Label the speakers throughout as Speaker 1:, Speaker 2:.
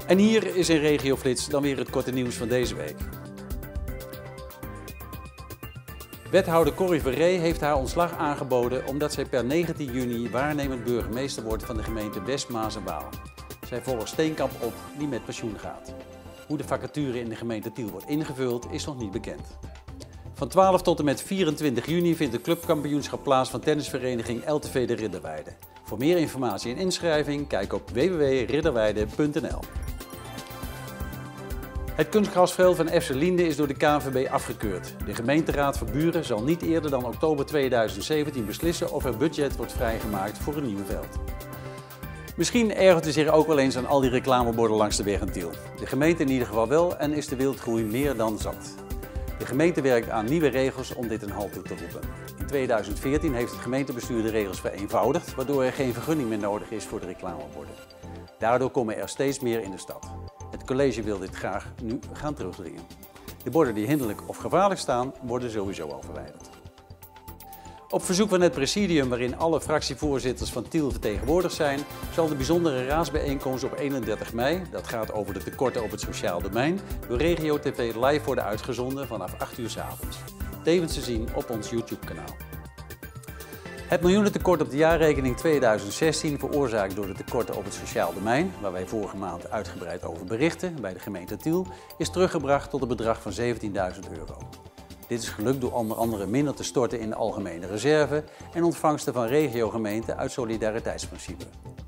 Speaker 1: En hier is in Regio Flits dan weer het korte nieuws van deze week. Wethouder Corrie Verree heeft haar ontslag aangeboden omdat zij per 19 juni waarnemend burgemeester wordt van de gemeente West Maas en Waal. Zij volgt Steenkamp op, die met pensioen gaat. Hoe de vacature in de gemeente Tiel wordt ingevuld is nog niet bekend. Van 12 tot en met 24 juni vindt het clubkampioenschap plaats van tennisvereniging LTV de Ridderweide. Voor meer informatie en inschrijving kijk op www.ridderweide.nl. Het kunstgrasveld van FC Liende is door de KNVB afgekeurd. De gemeenteraad van Buren zal niet eerder dan oktober 2017 beslissen of er budget wordt vrijgemaakt voor een nieuw veld. Misschien ergert u zich ook wel eens aan al die reclameborden langs de weg in Tiel. De gemeente in ieder geval wel en is de wildgroei meer dan zat. De gemeente werkt aan nieuwe regels om dit een halt toe te roepen. In 2014 heeft het gemeentebestuur de regels vereenvoudigd, waardoor er geen vergunning meer nodig is voor de reclameborden. Daardoor komen er steeds meer in de stad. Het college wil dit graag nu gaan terugdringen. De borden die hinderlijk of gevaarlijk staan, worden sowieso al verwijderd. Op verzoek van het presidium, waarin alle fractievoorzitters van Tiel vertegenwoordigd zijn, zal de bijzondere raadsbijeenkomst op 31 mei, dat gaat over de tekorten op het sociaal domein, door Regio TV live worden uitgezonden vanaf 8 uur 's avonds. Tevens te zien op ons YouTube-kanaal. Het miljoenentekort op de jaarrekening 2016, veroorzaakt door de tekorten op het sociaal domein, waar wij vorige maand uitgebreid over berichten bij de gemeente Tiel, is teruggebracht tot een bedrag van €17.000. Dit is gelukt door onder andere minder te storten in de algemene reserve en ontvangsten van regiogemeenten uit solidariteitsprincipe.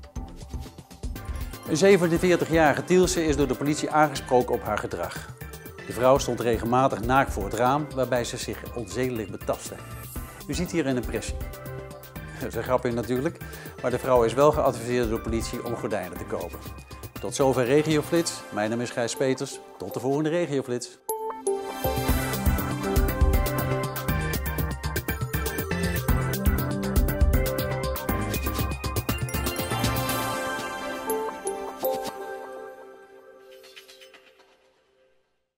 Speaker 1: Een 47-jarige Tielse is door de politie aangesproken op haar gedrag. De vrouw stond regelmatig naakt voor het raam, waarbij ze zich onzedelijk betastte. U ziet hier een impressie. Dat is een grapje natuurlijk, maar de vrouw is wel geadviseerd door de politie om gordijnen te kopen. Tot zover Regio Flits. Mijn naam is Gijs Peters. Tot de volgende Regio Flits.